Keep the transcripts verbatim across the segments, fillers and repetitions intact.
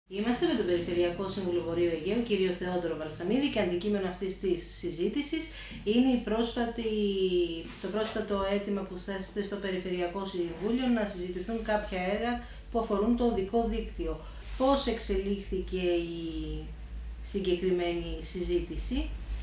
Είμαστε με τον Περιφερειακό Σύμβουλο Βορείου Αιγαίου, κύριο Θεόδωρο Βαλσαμίδη, και αντικείμενο αυτής της συζήτησης είναι η πρόσφατη, το πρόσφατο αίτημα που θέσετε στο Περιφερειακό Συμβούλιο να συζητηθούν κάποια έργα που αφορούν το οδικό δίκτυο. Πώς εξελίχθηκε η συγκεκριμένη συζήτηση?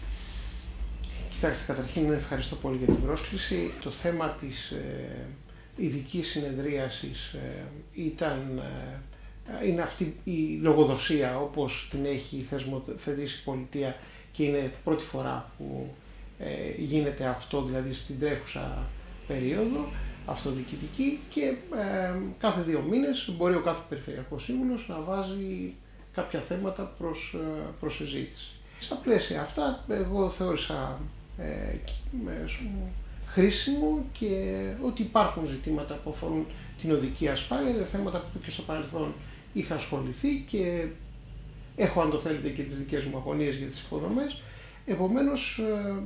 Κοιτάξτε, καταρχήν ευχαριστώ πολύ για την πρόσκληση. Το θέμα της ε, ειδικής συνεδρίασης ε, ήταν... Ε, είναι αυτή η λογοδοσία όπως την έχει θεσμοθετήσει η πολιτεία και είναι πρώτη φορά που ε, γίνεται αυτό, δηλαδή στην τρέχουσα περίοδο αυτοδιοικητική, και ε, κάθε δύο μήνες μπορεί ο κάθε Περιφερειακός Σύμβουλος να βάζει κάποια θέματα προς, προς συζήτηση. Στα πλαίσια αυτά εγώ θεώρησα ε, χρήσιμο και ότι υπάρχουν ζητήματα που αφορούν την οδική ασφάλεια, είναι θέματα που και στο παρελθόν είχα ασχοληθεί και έχω, αν το θέλετε, και τις δικές μου αγωνίες για τις υποδομές. Επομένως,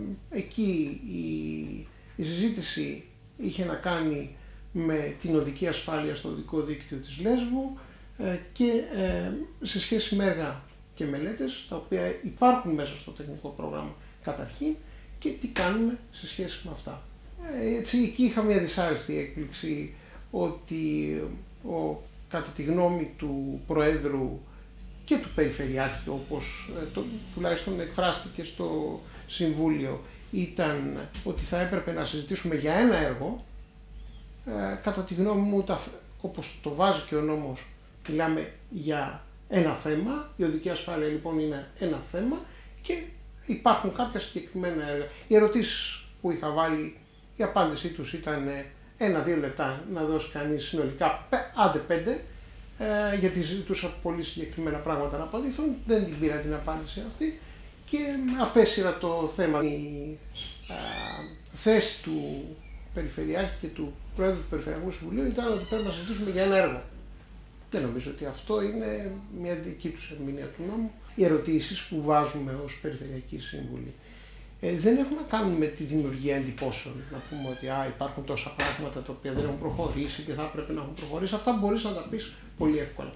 εκεί η, η συζήτηση είχε να κάνει με την οδική ασφάλεια στο οδικό δίκτυο της Λέσβου και σε σχέση με έργα και μελέτες, τα οποία υπάρχουν μέσα στο τεχνικό πρόγραμμα καταρχήν, και τι κάνουμε σε σχέση με αυτά. Έτσι, εκεί είχα μια δυσάρεστη έκπληξη ότι ο κατά τη γνώμη του Προέδρου και του Περιφερειάρχη, όπως το, τουλάχιστον εκφράστηκε στο Συμβούλιο, ήταν ότι θα έπρεπε να συζητήσουμε για ένα έργο. Ε, κατά τη γνώμη μου, τα, όπως το βάζει και ο νόμος, μιλάμε για ένα θέμα. Η οδική ασφάλεια λοιπόν είναι ένα θέμα και υπάρχουν κάποια συγκεκριμένα έργα. Οι ερωτήσεις που είχα βάλει, η απάντησή τους ήταν ένα-δύο λεπτά να δώσει κανείς συνολικά, άντε πέντε, ε, γιατί ζητούσα πολύ συγκεκριμένα πράγματα να απαντηθούν. Δεν την πήρα την απάντηση αυτή και απέσυρα το θέμα. Η α, θέση του Περιφερειάρχη και του Πρόεδρου του Περιφερειακού Συμβουλίου ήταν ότι πρέπει να συζητήσουμε για ένα έργο. Δεν νομίζω ότι αυτό είναι μια δική τους ερμηνεία του νόμου. Οι ερωτήσεις που βάζουμε ως Περιφερειακοί Σύμβουλοι Ε, δεν έχουν να κάνουν με τη δημιουργία εντυπώσεων. Να πούμε ότι α, υπάρχουν τόσα πράγματα τα οποία δεν έχουν προχωρήσει και θα έπρεπε να έχουν προχωρήσει. Αυτά μπορείς να τα πεις πολύ εύκολα.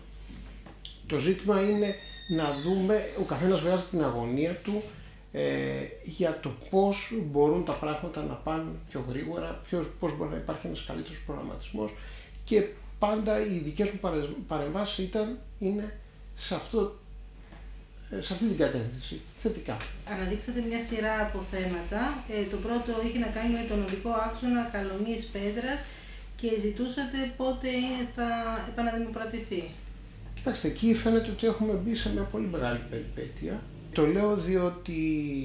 Το ζήτημα είναι να δούμε, ο καθένας βγάζει την αγωνία του ε, για το πώς μπορούν τα πράγματα να πάνε πιο γρήγορα, ποιος, πώς μπορεί να υπάρχει ένας καλύτερος προγραμματισμός, και πάντα οι δικές μου παρεμβάσεις ήταν, είναι σε αυτό, σε αυτή την κατεύθυνση, θετικά. Αναδείξατε μια σειρά από θέματα. Ε, το πρώτο είχε να κάνει με τον οδικό άξονα Καλονής Πέδρας και ζητούσατε πότε θα επαναδημοκρατηθεί. Κοιτάξτε, εκεί φαίνεται ότι έχουμε μπει σε μια πολύ μεγάλη περιπέτεια. Το λέω διότι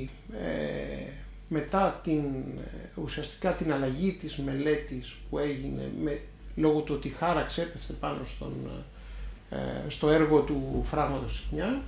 ε, μετά την, ουσιαστικά την αλλαγή της μελέτης που έγινε με, λόγω του ότι η χάραξη έπεφτε πάνω στον, ε, στο έργο του φράγματος Χνιά,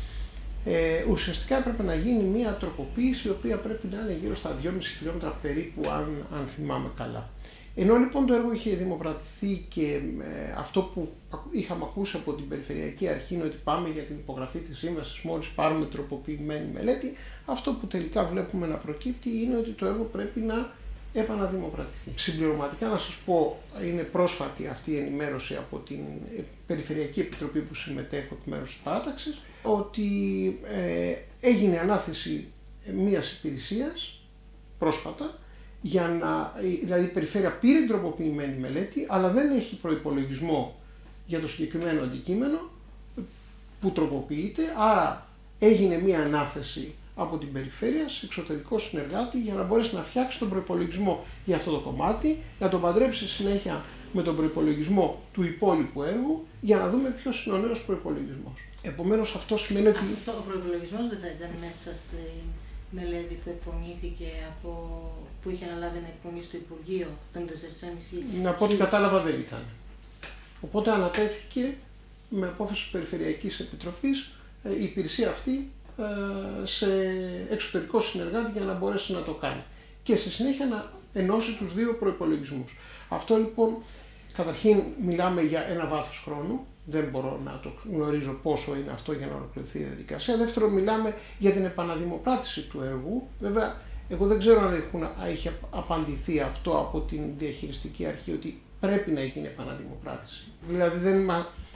Ε, ουσιαστικά έπρεπε να γίνει μια τροποποίηση η οποία πρέπει να είναι γύρω στα δυόμισι χιλιόμετρα περίπου, αν, αν θυμάμαι καλά. Ενώ λοιπόν το έργο είχε δημοπρατηθεί και ε, αυτό που είχαμε ακούσει από την Περιφερειακή Αρχή είναι ότι πάμε για την υπογραφή της σύμβασης μόλις πάρουμε τροποποιημένη μελέτη, αυτό που τελικά βλέπουμε να προκύπτει είναι ότι το έργο πρέπει να επαναδημοπρατηθεί. Συμπληρωματικά να σας πω, είναι πρόσφατη αυτή η ενημέρωση από την Περιφερειακή Επιτροπή που συμμετέχω εκ μέρους της παράταξης, ότι ε, έγινε ανάθεση μιας υπηρεσίας πρόσφατα, για να, δηλαδή η Περιφέρεια πήρε την τροποποιημένη μελέτη, αλλά δεν έχει προϋπολογισμό για το συγκεκριμένο αντικείμενο που τροποποιείται, άρα έγινε μια ανάθεση από την Περιφέρεια σε εξωτερικό συνεργάτη για να μπορέσει να φτιάξει τον προϋπολογισμό για αυτό το κομμάτι, να τον παντρέψει συνέχεια με τον προϋπολογισμό του υπόλοιπου έργου, για να δούμε ποιος είναι ο νέος προϋπολογισμός. Επομένως, αυτό σημαίνει ότι... Αυτό ο προϋπολογισμός δεν θα ήταν μέσα στη μελέτη που εκπονήθηκε από... που είχε αναλάβει να εκπονήσει το Υπουργείο των τέσσερα κόμμα πέντε. Από ό,τι κατάλαβα δεν ήταν. Οπότε ανατέθηκε με απόφαση της Περιφερειακής Επιτροπής η υπηρεσία αυτή σε εξωτερικό συνεργάτη για να μπορέσει να το κάνει και στη συνέχεια να ενώσει τους δύο προϋπολογισμούς. Αυτό λοιπόν, καταρχήν μιλάμε για ένα βάθος χρόνου, δεν μπορώ να το γνωρίζω πόσο είναι αυτό για να ολοκληρωθεί η διαδικασία. Δεύτερον, μιλάμε για την επαναδημοπράτηση του έργου. Βέβαια, εγώ δεν ξέρω αν έχουν, έχει απαντηθεί αυτό από την διαχειριστική αρχή ότι πρέπει να γίνει επαναδημοπράτηση. Δηλαδή δεν,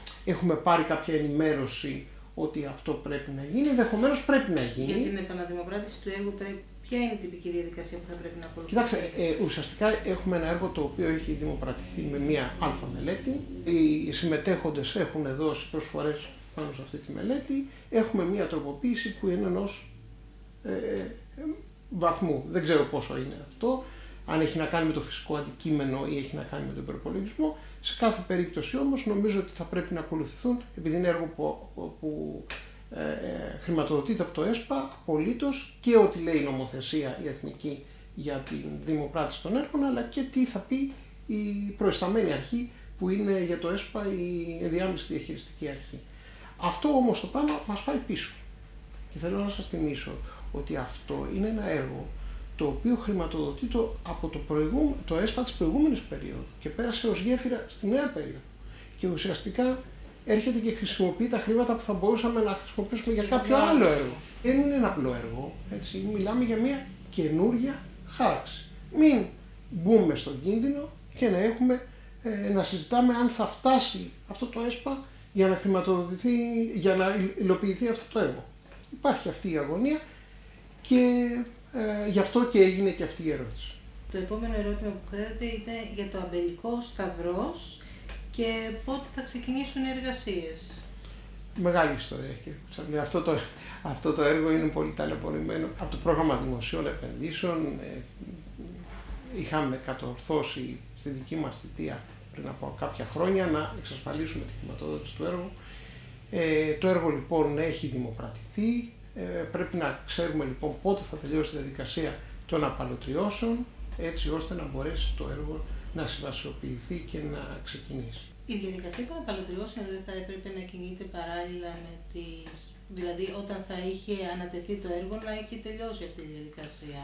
έχουμε πάρει κάποια ενημέρωση ότι αυτό πρέπει να γίνει, ενδεχομένως πρέπει να γίνει. Για την επαναδημοπράτηση του έργου, ποια είναι η τυπική διαδικασία που θα πρέπει να ακολουθήσει? Κοιτάξτε, ε, ουσιαστικά έχουμε ένα έργο το οποίο έχει δημοπρατηθεί με μία αλφα μελέτη. Οι συμμετέχοντες έχουν δώσει προσφορές πάνω σε αυτή τη μελέτη. Έχουμε μία τροποποίηση που είναι ενός ε, ε, βαθμού. Δεν ξέρω πόσο είναι αυτό, αν έχει να κάνει με το φυσικό αντικείμενο ή έχει να κάνει με τον προπολογισμό. Σε κάθε περίπτωση όμως νομίζω ότι θα πρέπει να ακολουθηθούν, επειδή είναι έργο που, που ε, ε, χρηματοδοτείται από το ΕΣΠΑ απολύτως, και ό,τι λέει η νομοθεσία η εθνική για την δημοπράτηση των έργων, αλλά και τι θα πει η προϊσταμένη αρχή που είναι για το ΕΣΠΑ η ενδιάμεση διαχειριστική αρχή. Αυτό όμως το πάνω μας πάει πίσω. Και θέλω να σας θυμίσω ότι αυτό είναι ένα έργο το οποίο χρηματοδοτεί το, από το, το ΕΣΠΑ της προηγούμενης περίοδου και πέρασε ως γέφυρα στη νέα περίοδο. Και ουσιαστικά έρχεται και χρησιμοποιεί τα χρήματα που θα μπορούσαμε να χρησιμοποιήσουμε για κάποιο άλλο έργο. Δεν είναι ένα απλό έργο, έτσι. Μιλάμε για μια καινούρια χάραξη. Μην μπούμε στον κίνδυνο και να, έχουμε, ε, να συζητάμε αν θα φτάσει αυτό το ΕΣΠΑ για να χρηματοδοτηθεί, για να υλοποιηθεί αυτό το έργο. Υπάρχει αυτή η αγωνία και ε, γι' αυτό και έγινε και αυτή η ερώτηση. Το επόμενο ερώτημα που θέλετε ήταν για το αμπελικό Σταυρός και πότε θα ξεκινήσουν οι εργασίες. Μεγάλη ιστορία, κύριε Κουτσαβλή. Αυτό το, αυτό το έργο είναι πολύ ταλαιπωρημένο. Από το πρόγραμμα δημοσίων επενδύσεων ε, είχαμε κατορθώσει στη δική μας θητεία πριν από κάποια χρόνια να εξασφαλίσουμε τη χρηματοδότηση του έργου. Ε, το έργο λοιπόν έχει δημοπρατηθεί. Ε, πρέπει να ξέρουμε λοιπόν πότε θα τελειώσει η διαδικασία των απαλωτριώσεων, έτσι ώστε να μπορέσει το έργο να συμβασιοποιηθεί και να ξεκινήσει. Η διαδικασία των απαλωτριώσεων δεν θα έπρεπε να κινείται παράλληλα με τις... Δηλαδή όταν θα είχε ανατεθεί το έργο να έχει τελειώσει αυτή η διαδικασία.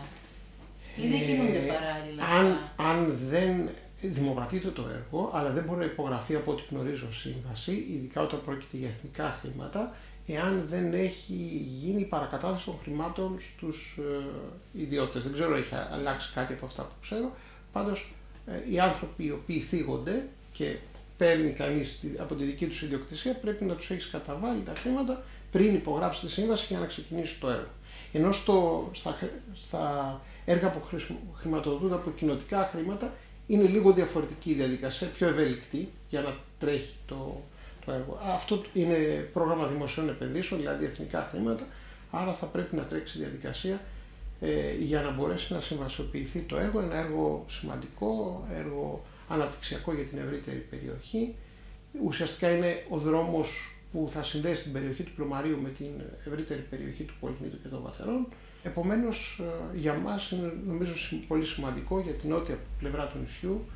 Ή δεν κινούνται παράλληλα? Ε, αν, αν δεν δημοπρατείται το έργο, αλλά δεν μπορεί να υπογραφεί από ό,τι γνωρίζω σύμβαση, ειδικά όταν πρόκειται για εθνικά χρήματα, εάν δεν έχει γίνει η παρακατάθεση των χρημάτων στους ε, ιδιώτες. Δεν ξέρω αν έχει αλλάξει κάτι από αυτά που ξέρω. Πάντως, ε, οι άνθρωποι οι οποίοι θίγονται και παίρνει κανείς από τη δική τους ιδιοκτησία, πρέπει να τους έχει καταβάλει τα χρήματα πριν υπογράψει τη σύμβαση για να ξεκινήσει το έργο. Ενώ στο, στα, στα έργα που χρηματοδοτούνται από κοινοτικά χρήματα είναι λίγο διαφορετική η διαδικασία, πιο ευέλικτη για να τρέχει το, το έργο. Αυτό είναι πρόγραμμα δημοσίων επενδύσεων, δηλαδή εθνικά χρήματα, άρα θα πρέπει να τρέξει η διαδικασία ε, για να μπορέσει να συμβασιοποιηθεί το έργο. Ένα έργο σημαντικό, έργο αναπτυξιακό για την ευρύτερη περιοχή. Ουσιαστικά είναι ο δρόμος που θα συνδέσει την περιοχή του Πλωμαρίου με την ευρύτερη περιοχή του Πολυμήτου και των Βατερών. Επομένως, για μας είναι νομίζω πολύ σημαντικό, για την νότια πλευρά του νησιού,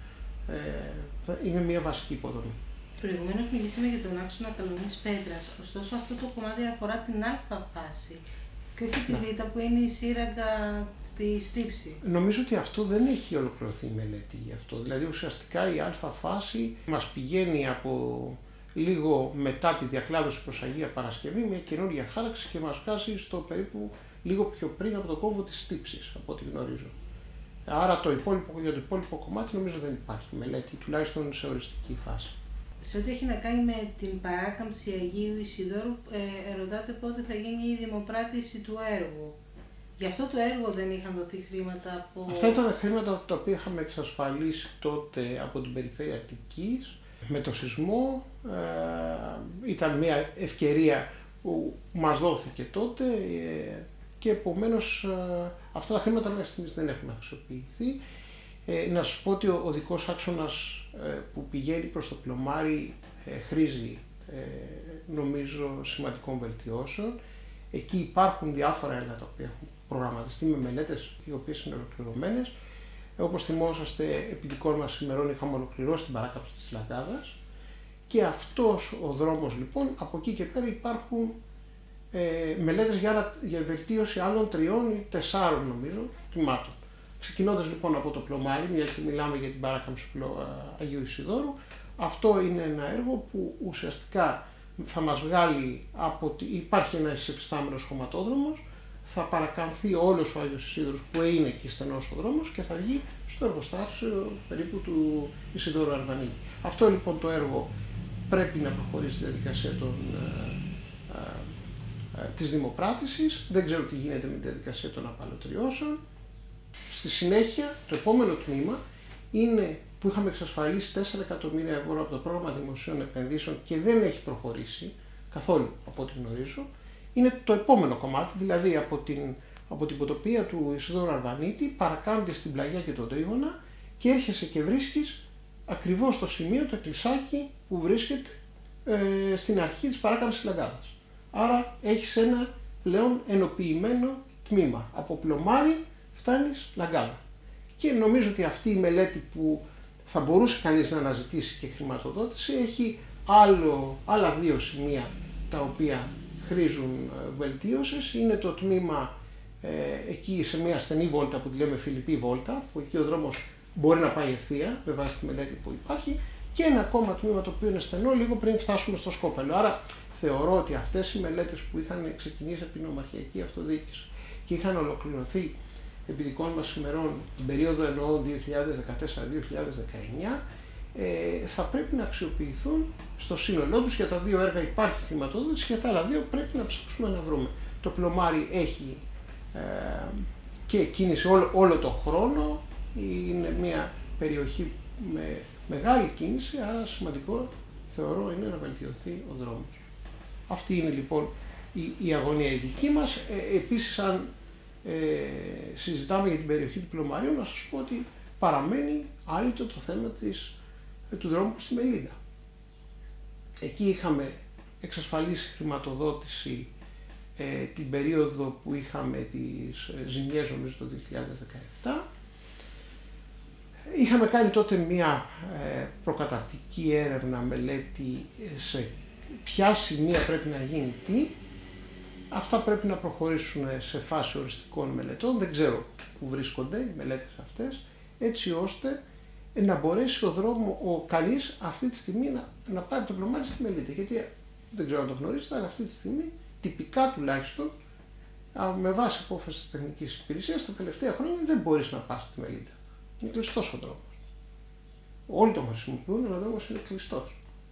ε, είναι μια βασική υποδομή. Προηγουμένως μιλήσαμε για τον άξονα Καλονής Πέτρας, ωστόσο αυτό το κομμάτι αφορά την α φάση και όχι τη β που είναι η σύραγγα στη στύψη. Νομίζω ότι αυτό δεν έχει ολοκληρωθεί η μελέτη γι' αυτό. Δηλαδή ουσιαστικά η α φάση μας πηγαίνει από λίγο μετά τη διακλάδωση προς Αγία Παρασκευή μια καινούργια χάραξη και μας βγάζει στο περίπου λίγο πιο πριν από το κόμβο της στύψης, από ό,τι γνωρίζω. Άρα το υπόλοιπο, για το υπόλοιπο κομμάτι νομίζω δεν υπάρχει μελέτη, τουλάχιστον σε οριστική φάση. Σε ό,τι έχει να κάνει με την παράκαμψη Αγίου Ισιδώρου, ε, ρωτάτε πότε θα γίνει η δημοπράτηση του έργου. Γι' αυτό το έργο δεν είχαν δοθεί χρήματα από... Αυτά ήταν χρήματα τα οποία είχαμε εξασφαλίσει τότε από την Περιφέρεια Αττικής. Με το σεισμό ε, ήταν μια ευκαιρία που μας δόθηκε τότε ε, και επομένως ε, αυτά τα χρήματα μέχρι στιγμής δεν έχουν αξιοποιηθεί. Ε, να σας πω ότι ο, ο δικός άξονας ε, που πηγαίνει προς το Πλωμάρι ε, χρήζει ε, νομίζω σημαντικών βελτιώσεων. Εκεί υπάρχουν διάφορα έργα τα οποία έχουν προγραμματιστεί με μελέτες οι οποίες είναι ολοκληρωμένες. Ε, όπως θυμόσαστε, επί δικών μας ημερών είχαμε ολοκληρώσει την παράκαμψη της Λαγκάδας και αυτός ο δρόμος λοιπόν, από εκεί και πέρα υπάρχουν ε, μελέτες για, για βελτίωση άλλων τριών ή τεσσάρων νομίζω τμήματων. Ξεκινώντας λοιπόν από το Πλωμάρι, μια και μιλάμε για την παράκαμψη Αγίου Ισιδώρου, αυτό είναι ένα έργο που ουσιαστικά θα μας βγάλει από τη... υπάρχει ένας εφιστάμενος χωματόδρομος, θα παρακαμφθεί όλος ο Άγιος Ισίδωρος που είναι εκεί στενός ο δρόμος και θα βγει στο εργοστάσιο περίπου του Ισιδώρου Αρβανίτη. Αυτό λοιπόν το έργο πρέπει να προχωρήσει στη διαδικασία των, ε, ε, ε, της δημοπράτησης. Δεν ξέρω τι γίνεται με τη διαδικασία των απαλωτριώσεων. Στη συνέχεια, το επόμενο τμήμα είναι που είχαμε εξασφαλίσει τέσσερα εκατομμύρια ευρώ από το πρόγραμμα δημοσίων επενδύσεων και δεν έχει προχωρήσει καθόλου από ό,τι γνωρίζω. Είναι το επόμενο κομμάτι, δηλαδή από την, από την ποτοπία του Ισιδώρου Αρβανίτη, παρακάμπτεις στην Πλαγιά και τον Τρίγωνα και έρχεσαι και βρίσκεις ακριβώς στο σημείο το εκκλησάκι που βρίσκεται ε, στην αρχή της παράκαμψης της Λαγκάδας. Άρα έχεις ένα πλέον ενοποιημένο τμήμα. Από Πλωμάρι φτάνεις Λαγκάδα. Και νομίζω ότι αυτή η μελέτη που θα μπορούσε κανείς να αναζητήσει και χρηματοδότηση έχει άλλο, άλλα δύο σημεία τα οποία χρήζουν βελτίωσης. Είναι το τμήμα ε, εκεί σε μια στενή βόλτα που τη λέμε Φιλιππή βόλτα, που εκεί ο δρόμος μπορεί να πάει ευθεία με βάση τη μελέτη που υπάρχει, και ένα ακόμα τμήμα το οποίο είναι στενό λίγο πριν φτάσουμε στο Σκόπελο. Άρα θεωρώ ότι αυτές οι μελέτες που είχαν ξεκινήσει από την Ομαρχιακή Αυτοδιοίκηση και είχαν ολοκληρωθεί επί δικών μας ημερών την περίοδο εννοώ δύο χιλιάδες δεκατέσσερα δύο χιλιάδες δεκαεννιά, ε, θα πρέπει να αξιοποιηθούν στο σύνολό τους. Για τα δύο έργα υπάρχει χρηματοδότηση, για τα άλλα δύο πρέπει να ψάξουμε να βρούμε. Το Πλωμάρι έχει ε, και κίνηση όλο, όλο το χρόνο, είναι μια περιοχή με μεγάλη κίνηση, άρα σημαντικό θεωρώ είναι να βελτιωθεί ο δρόμος. Αυτή είναι λοιπόν η, η αγωνία η δική μας. Ε, επίσης, αν ε, συζητάμε για την περιοχή του Πλωμαρίου, να σας πω ότι παραμένει άλυτο το θέμα της, ε, του δρόμου στη Μελίδα. Εκεί είχαμε εξασφαλίσει χρηματοδότηση ε, την περίοδο που είχαμε τις ε, ζημιές, νομίζω το δύο χιλιάδες δεκαεπτά. Είχαμε κάνει τότε μια ε, προκαταρκτική έρευνα, μελέτη σε ποια σημεία πρέπει να γίνει τι. Αυτά πρέπει να προχωρήσουν σε φάση οριστικών μελετών, δεν ξέρω που βρίσκονται οι μελέτες αυτές, έτσι ώστε να μπορέσει ο δρόμο, ο κανείς αυτή τη στιγμή να, να πάει από το Πλωμάρι στη Μελίτη. Γιατί δεν ξέρω αν το γνωρίζετε, αλλά αυτή τη στιγμή, τυπικά τουλάχιστον, με βάση απόφαση της τεχνικής υπηρεσίας, τα τελευταία χρόνια δεν μπορείς να πας στη Μελίτη. Είναι κλειστός ο δρόμος. Όλοι τον χρησιμοποιούν, αλλά ο δρόμος είναι κλειστός.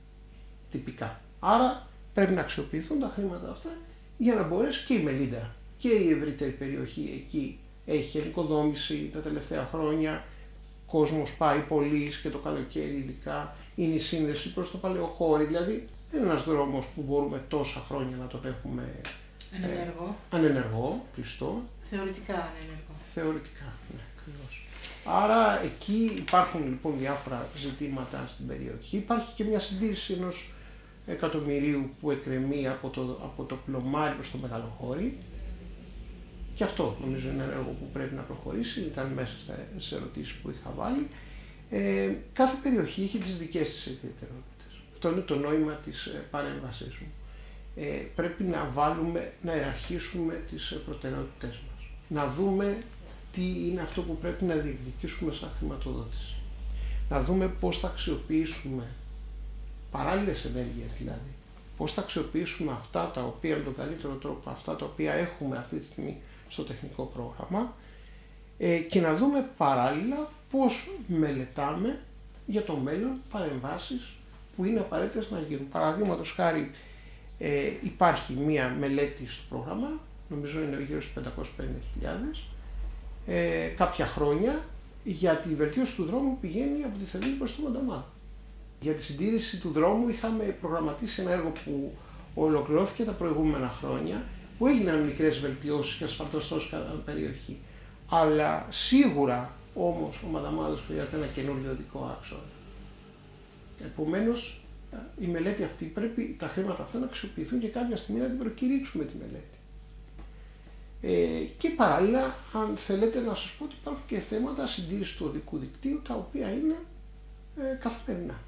Τυπικά. Άρα πρέπει να αξιοποιηθούν τα χρήματα αυτά για να μπορέσει και η Μελίδα και η ευρύτερη περιοχή εκεί έχει ενοικοδόμηση τα τελευταία χρόνια. Κόσμος πάει πολύς και το καλοκαίρι ειδικά. Είναι η σύνδεση προς το Παλαιοχώρι. Δηλαδή δεν είναι ένας δρόμος που μπορούμε τόσα χρόνια να τον έχουμε ανενεργό, ε, ανενεργό κλειστό. Θεωρητικά ανενεργό. Θεωρητικά, ναι, ακριβώς. Άρα εκεί υπάρχουν λοιπόν διάφορα ζητήματα στην περιοχή. Υπάρχει και μια συντήρηση ενός εκατομμυρίου που εκκρεμεί από το, από το Πλωμάρι προς το Μεγαλοχώρι. Και αυτό νομίζω είναι ένα έργο που πρέπει να προχωρήσει, ήταν μέσα στις ερωτήσεις που είχα βάλει. Ε, κάθε περιοχή έχει τις δικές της ιδιαιτερότητες. Αυτό είναι το νόημα της ε, παρέμβασής μου. Ε, πρέπει να βάλουμε, να ιεραρχήσουμε τις προτεραιότητές μας. Να δούμε τι είναι αυτό που πρέπει να διεκδικήσουμε σαν χρηματοδότηση. Να δούμε πώς θα αξιοποιήσουμε παράλληλες ενέργειες, δηλαδή. Πώς θα αξιοποιήσουμε αυτά τα οποία με τον καλύτερο τρόπο, αυτά τα οποία έχουμε αυτή τη στιγμή στο τεχνικό πρόγραμμα ε, και να δούμε παράλληλα πώς μελετάμε για το μέλλον παρεμβάσεις που είναι απαραίτητες να γίνουν. Παραδείγματος χάρη ε, υπάρχει μία μελέτη στο πρόγραμμα, νομίζω είναι γύρω στους πεντακόσιες πενήντα χιλιάδες, ε, κάποια χρόνια για τη βελτίωση του δρόμου που πηγαίνει από τη Θελήνη προς το Μονταμά. Για τη συντήρηση του δρόμου είχαμε προγραμματίσει ένα έργο που ολοκληρώθηκε τα προηγούμενα χρόνια, που έγιναν μικρές βελτιώσεις και ασφαλτοστός κατά περιοχή. Αλλά σίγουρα όμως ο Μανταμάδος χρειάζεται ένα καινούριο οδικό άξονα. Επομένως, η μελέτη αυτή πρέπει, τα χρήματα αυτά να αξιοποιηθούν και κάποια στιγμή να την προκηρύξουμε τη μελέτη. Ε, και παράλληλα, αν θέλετε να σας πω ότι υπάρχουν και θέματα συντήρησης του οδικού δικτύου, τα οποία είναι ε, καθημερινά.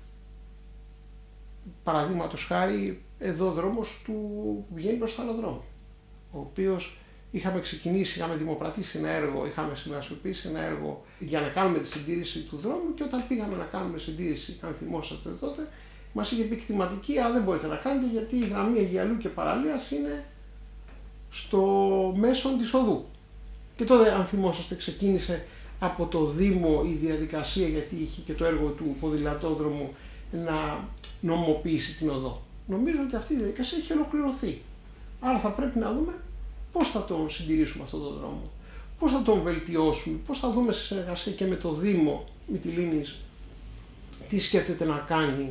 Παραδείγματος χάρη, εδώ ο δρόμος του βγαίνει προς το άλλο δρόμο, ο οποίος είχαμε ξεκινήσει, είχαμε δημοπρατήσει ένα έργο, είχαμε συμβασιοποιήσει ένα έργο για να κάνουμε τη συντήρηση του δρόμου και όταν πήγαμε να κάνουμε συντήρηση, αν θυμόσαστε τότε, μας είχε πει κτηματική, α, δεν μπορείτε να κάνετε γιατί η γραμμή Αιγιαλού και Παραλίας είναι στο μέσον της οδού. Και τότε, αν θυμόσαστε, ξεκίνησε από το Δήμο η διαδικασία, γιατί είχε και το έργο του ποδηλατόδρομου, να νομιμοποιήσει την οδό. Νομίζω ότι αυτή η διαδικασία έχει ολοκληρωθεί. Άρα θα πρέπει να δούμε πώς θα τον συντηρήσουμε αυτόν τον δρόμο, πώς θα τον βελτιώσουμε, πώς θα δούμε σε συνεργασία και με το Δήμο Μυτιλήνης τι σκέφτεται να κάνει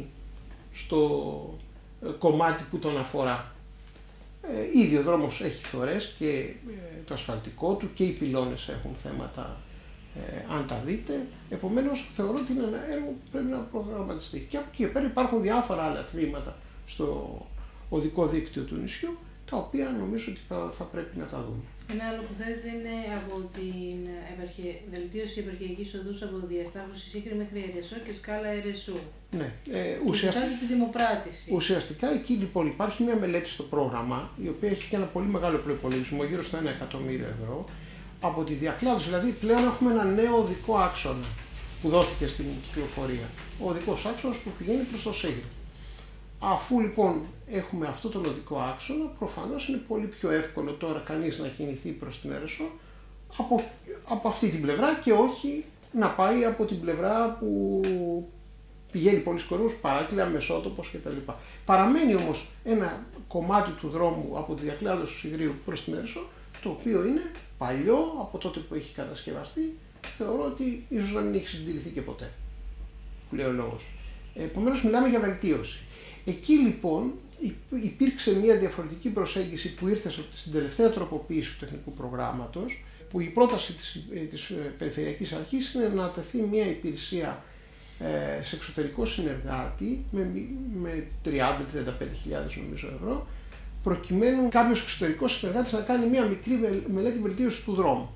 στο κομμάτι που τον αφορά. Ε, ήδη ο δρόμος έχει φθορές και ε, το ασφαλτικό του και οι πυλώνες έχουν θέματα, ε, αν τα δείτε. Επομένως θεωρώ ότι είναι ένα έργο που πρέπει να προγραμματιστεί. Και από εκεί και πέρα υπάρχουν διάφορα άλλα τμήματα στο οδικό δίκτυο του νησιού, τα οποία νομίζω ότι θα πρέπει να τα δούμε. Ένα άλλο που θέλετε είναι από την επαρχε... βελτίωση επαρχιακής οδούς από διασταύρωση Σύγκρη μέχρι Ερεσό και σκάλα Ερεσού. Ναι, ε, ουσιαστικά τη δημοπράτηση. Ουσιαστικά εκεί λοιπόν υπάρχει μια μελέτη στο πρόγραμμα, η οποία έχει και ένα πολύ μεγάλο προϋπολογισμό, γύρω στο ένα εκατομμύριο ευρώ, από τη διακλάδωση. Δηλαδή πλέον έχουμε ένα νέο οδικό άξονα που δόθηκε στην κυκλοφορία. Ο οδικός άξονας που πηγαίνει προς το Σύγκρη. Αφού λοιπόν έχουμε αυτό τον οδικό άξονα, προφανώς είναι πολύ πιο εύκολο τώρα κανείς να κινηθεί προς την Ερεσό από, από αυτή την πλευρά και όχι να πάει από την πλευρά που πηγαίνει πολλοί κόσμος, Παράκλεια, Μεσότοπος κτλ. Παραμένει όμως ένα κομμάτι του δρόμου από τη διακλάδωση του Συγρίου προς την Ερεσό, το οποίο είναι παλιό, από τότε που έχει κατασκευαστεί, θεωρώ ότι ίσως να μην έχει συντηρηθεί και ποτέ, που λέει ο λόγος. Επομένως μιλάμε για βελτίωση. Εκεί λοιπόν υπήρξε μια διαφορετική προσέγγιση που ήρθε στην τελευταία τροποποίηση του τεχνικού προγράμματος, που η πρόταση της, της Περιφερειακής Αρχής είναι να τεθεί μια υπηρεσία ε, σε εξωτερικό συνεργάτη με, με τριάντα με τριάντα πέντε χιλιάδες νομίζω ευρώ, προκειμένου κάποιος εξωτερικός συνεργάτης να κάνει μια μικρή μελέτη βελτίωσης του δρόμου.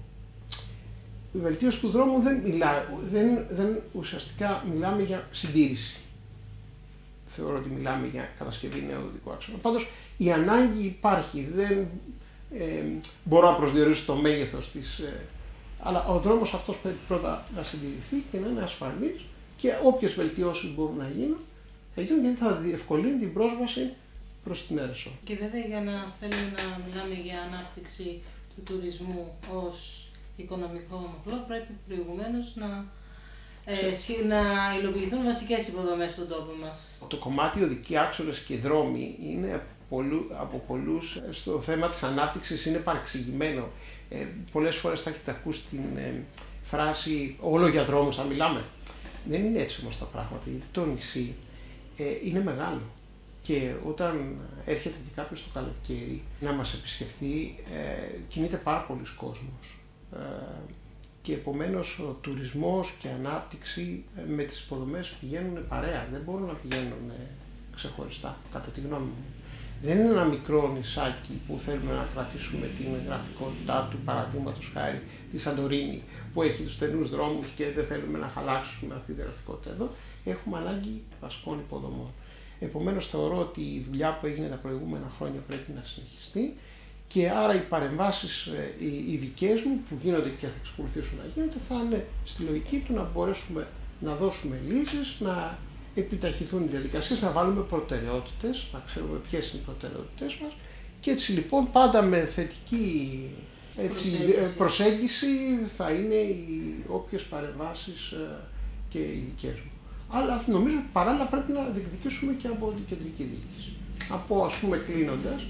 Η βελτίωση του δρόμου δεν μιλά, δεν, δεν ουσιαστικά μιλάμε για συντήρηση. Θεωρώ ότι μιλάμε για κατασκευή νέου οδικού άξονα. Πάντως η ανάγκη υπάρχει, δεν ε, μπορώ να προσδιορίσω το μέγεθος της, ε, αλλά ο δρόμος αυτός πρέπει πρώτα να συντηρηθεί και να είναι ασφαλής και όποιες βελτιώσεις μπορούν να γίνουν, θα γίνουν γιατί θα διευκολύνει την πρόσβαση προς την Ερεσό. Και βέβαια για να θέλουμε να μιλάμε για ανάπτυξη του τουρισμού ως οικονομικό μοχλό, πρέπει προηγουμένως να Ε, να υλοποιηθούν βασικές υποδομές στον τόπο μας. Το κομμάτι οδικοί άξονες και δρόμοι είναι από, πολλού, από πολλούς στο θέμα της ανάπτυξης είναι παρεξηγημένο. Ε, πολλές φορές θα έχετε ακούσει την ε, φράση «όλο για δρόμους θα μιλάμε». Δεν είναι έτσι όμως τα πράγματα, γιατί το νησί ε, είναι μεγάλο. Και όταν έρχεται και κάποιος το καλοκαίρι να μας επισκεφθεί, ε, κινείται πάρα πολλοί κόσμος. Ε, και επομένως ο τουρισμός και η ανάπτυξη με τις υποδομές πηγαίνουν παρέα, δεν μπορούν να πηγαίνουν ξεχωριστά, κατά τη γνώμη μου. Δεν είναι ένα μικρό νησάκι που θέλουμε να κρατήσουμε την γραφικότητά του, παραδείγματος χάρη τη Σαντορίνη, που έχει τους στενούς δρόμους και δεν θέλουμε να χαλάξουμε αυτή τη γραφικότητα εδώ. Έχουμε ανάγκη βασικών υποδομών. Επομένως θεωρώ ότι η δουλειά που έγινε τα προηγούμενα χρόνια πρέπει να συνεχιστεί. Και άρα οι παρεμβάσεις οι, οι δικές μου που γίνονται και θα εξακολουθήσουν να γίνονται θα είναι στη λογική του να μπορέσουμε να δώσουμε λύσεις, να επιταχυθούν οι διαδικασίες, να βάλουμε προτεραιότητες, να ξέρουμε ποιες είναι οι προτεραιότητες μας και έτσι λοιπόν πάντα με θετική έτσι, προσέγγιση. προσέγγιση θα είναι οι όποιες παρεμβάσεις και οι δικές μου. Αλλά νομίζω παράλληλα πρέπει να διεκδικήσουμε και από την κεντρική διοίκηση. Από ας πούμε κλείνοντας,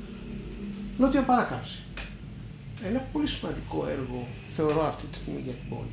Νότια Παράκαμψη. Ένα πολύ σημαντικό έργο θεωρώ αυτή τη στιγμή για την πόλη.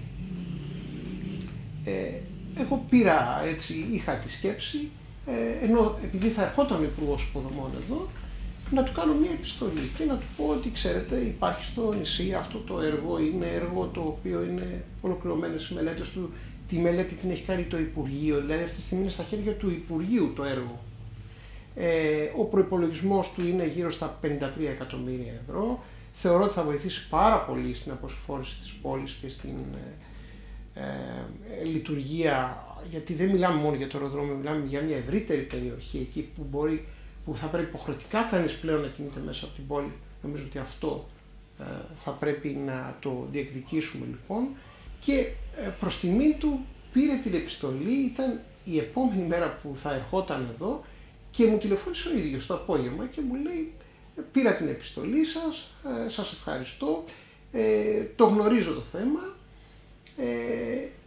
Ε, εγώ πήρα έτσι, είχα τη σκέψη, ε, ενώ επειδή θα ερχόταν ο Υπουργός Υποδομών εδώ, να του κάνω μια επιστολή και να του πω ότι ξέρετε υπάρχει στο νησί αυτό το έργο, είναι έργο το οποίο είναι ολοκληρωμένες οι μελέτες του, τη μελέτη την έχει κάνει το Υπουργείο, δηλαδή αυτή τη στιγμή είναι στα χέρια του Υπουργείου το έργο. Ε, ο προϋπολογισμός του είναι γύρω στα πενήντα τρία εκατομμύρια ευρώ. Θεωρώ ότι θα βοηθήσει πάρα πολύ στην αποσυμφόρηση της πόλης και στην ε, ε, λειτουργία, γιατί δεν μιλάμε μόνο για το αεροδρόμιο, μιλάμε για μια ευρύτερη περιοχή εκεί που, μπορεί, που θα πρέπει υποχρεωτικά κανείς πλέον να κινείται μέσα από την πόλη. Νομίζω ότι αυτό ε, θα πρέπει να το διεκδικήσουμε λοιπόν. Και ε, προς τιμή του πήρε την επιστολή, ήταν η επόμενη μέρα που θα ερχόταν εδώ και μου τηλεφώνησε ο ίδιος το απόγευμα και μου λέει πήρα την επιστολή σας, ε, σας ευχαριστώ, ε, το γνωρίζω το θέμα, ε,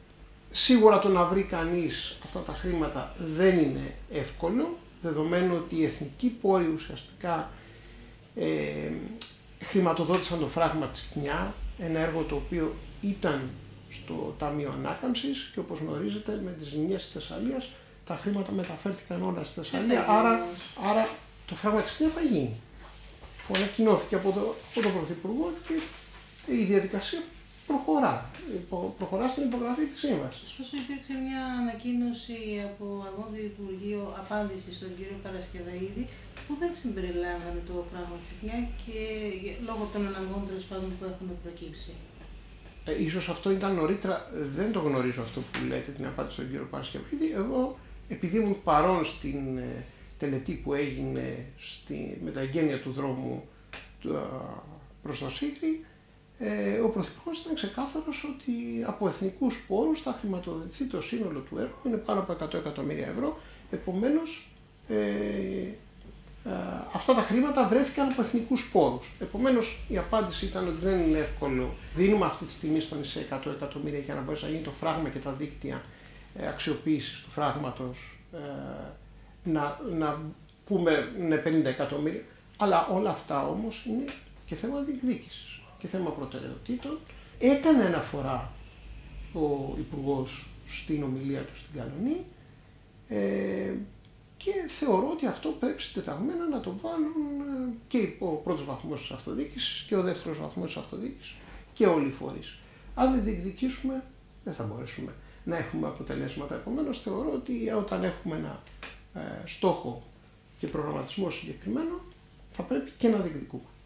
Σίγουρα το να βρει κανείς αυτά τα χρήματα δεν είναι εύκολο, δεδομένου ότι οι εθνικοί πόροι ουσιαστικά ε, χρηματοδότησαν το φράγμα της Κνιά, ένα έργο το οποίο ήταν στο Ταμείο Ανάκαμψης και όπως γνωρίζετε με τις ζημιές της Θεσσαλίας τα χρήματα μεταφέρθηκαν όλα στη Θεσσαλία, άρα, άρα το φράγμα της Κνιά θα γίνει. Που ανακοινώθηκε από, το, από τον Πρωθυπουργό και η διαδικασία προχωρά, προχωρά στην υπογραφή της σύμβασης. Ωστόσο υπήρξε μια ανακοίνωση από αρμόδιο Υπουργείο απάντηση στον κύριο Παρασκευαίδη που δεν συμπεριλάμβανε το φράγμα της Κνιά και λόγω των αναγκών τέλος πάντων που έχουν προκύψει. Ε, ίσως αυτό ήταν νωρίτερα, δεν το γνωρίζω αυτό που λέτε, την απάντηση στον κύριο Παρασκευαίδη. Εγώ, επειδή ήμουν παρόν στην ε, τελετή που έγινε στη, με τα εγγένεια του δρόμου προς το Σίγρη, ε, ο Πρωθυπουργός ήταν ξεκάθαρος ότι από εθνικούς πόρους θα χρηματοδοτηθεί το σύνολο του έργου, είναι πάνω από εκατό εκατομμύρια ευρώ, επομένως ε, ε, αυτά τα χρήματα βρέθηκαν από εθνικούς πόρους. Επομένως η απάντηση ήταν ότι δεν είναι εύκολο. Δίνουμε αυτή τη στιγμή στο νησί εκατό εκατομμύρια για να μπορέσει να γίνει το φράγμα και τα δίκτυα ε, αξιοποίησης του φράγματος, ε, να, να πούμε ναι, πενήντα εκατομμύρια, αλλά όλα αυτά όμως είναι και θέμα διεκδίκησης και θέμα προτεραιοτήτων. Έκανε αναφορά ο Υπουργός στην ομιλία του στην Καλονή ε, και θεωρώ ότι αυτό πρέπει συντεταγμένα να το βάλουν και ο πρώτος βαθμός της αυτοδιοίκησης και ο δεύτερος βαθμός της αυτοδιοίκησης και όλοι οι φορείς. Αν δεν διεκδικήσουμε δεν θα μπορέσουμε να έχουμε αποτελέσματα. Επομένως θεωρώ ότι όταν έχουμε ένα ε, στόχο και προγραμματισμό συγκεκριμένο θα πρέπει και να διεκδικούμε.